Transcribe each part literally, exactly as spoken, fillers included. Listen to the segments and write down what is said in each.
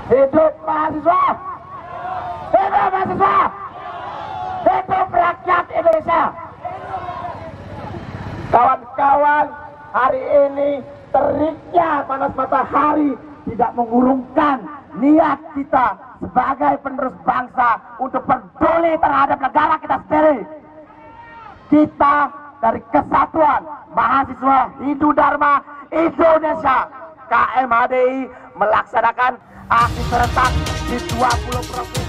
Hidup mahasiswa! Hidup mahasiswa! Hidup rakyat Indonesia! Kawan-kawan, hari ini teriknya panas matahari tidak mengurungkan niat kita sebagai penerus bangsa untuk peduli terhadap negara kita sendiri. Kita dari Kesatuan Mahasiswa Hindu Dharma Indonesia K M H D I melaksanakan aksi serentak di dua puluh provinsi.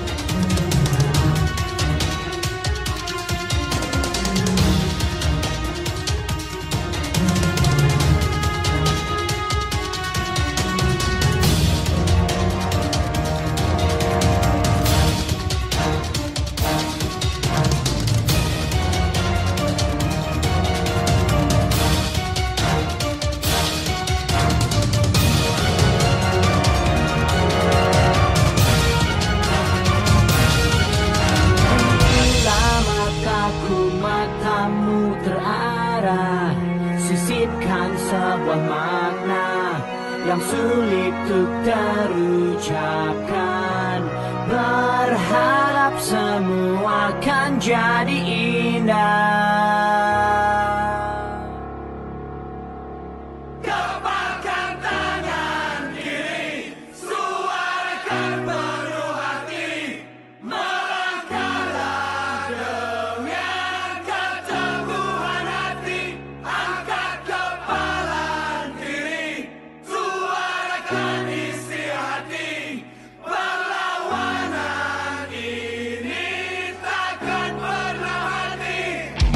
Sisipkan sebuah makna yang sulit untuk terucapkan. Berharap semua akan jadi indah. Kepalkan tangan kiri, suarakan penuh hati. Melangkahlah dengan keteguhan hati. Angkat kepala kiri, suarakan isi hati. Perlawanan ini takkan pernah hati.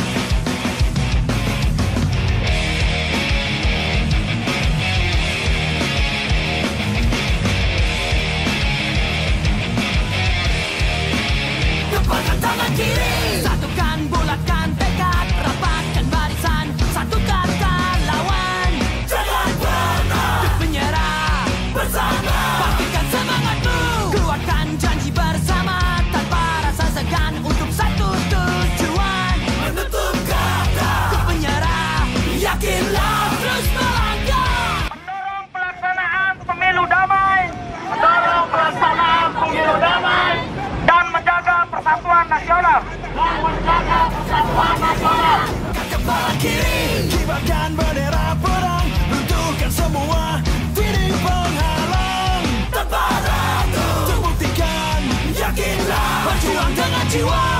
Kepalkan tangan kiri, satukan bulatkan tekad, rapatkan barisan, satu kata lawan. Jangan pernah menyerah, bersama bangkitkan semangatmu, keluarkan janji bersama tanpa rasa segan untuk satu tujuan. Menutup kata menyerah, yakinlah terus melangkah. Mendorong pelaksanaan pemilu damai, mendorong pelaksanaan pemilu damai, dan menjaga persatuan nasional. Dan menjaga persatuan nasional. Kepala kiri, kibarkan bendera perang, runtuhkan semua dinding penghalang. Tanpa ragu, terbuktikan, yakinlah, berjuang dengan jiwa.